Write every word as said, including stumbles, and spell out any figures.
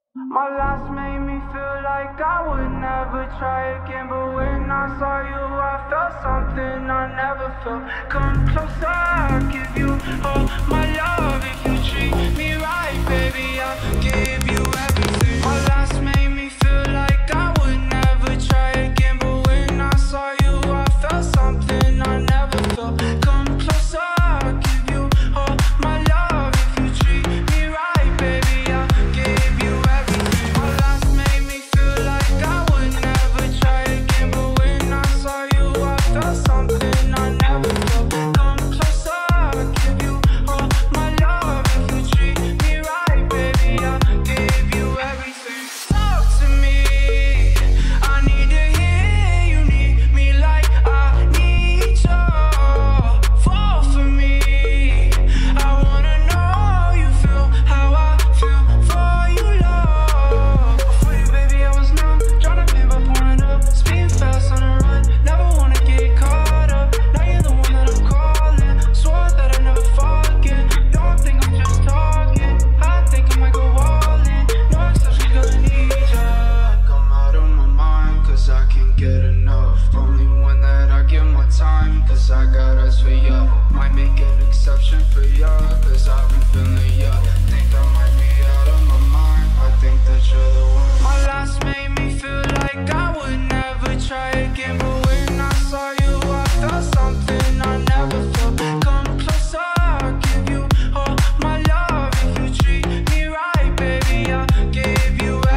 My last made me feel like I would never try again, but when I saw you, I felt something I never felt. Come closer, I'll give you all my love. If you treat me right, baby, I'll give you everything. My last made me feel like I would never try again, but when I saw you, I felt something I never felt. Come closer, I'll give you all my love. If you treat me right, baby, I'll give you everything. My last made me feel like I would never try again, but when I saw you, I felt something I never felt. Come closer, I'll give you all my love. If you treat me right, baby, I'll give you everything. Talk to me, I need to hear you need me like I need you. Fall for me, I wanna know you feel how I feel for you, love. For you, baby, I was numb, tryna pin my point up, speeding fast on the run, never wanna get caught up. Now you're the one that I'm calling, swore that I never fall again. Don't think I'm just talking, I think I might go all in. No exception, cause I need ya. I'm out of my mind, cause I can't get enough. Only one that I give my time, cause I got us for ya. Might make an exception for ya, cause I've been feeling ya. Think I might be out of my mind, I think that you're the one. My last made me feel like I would never try again, but when I saw you, I felt something I never felt. Come closer, I'll give you all my love. If you treat me right, baby, I'll give you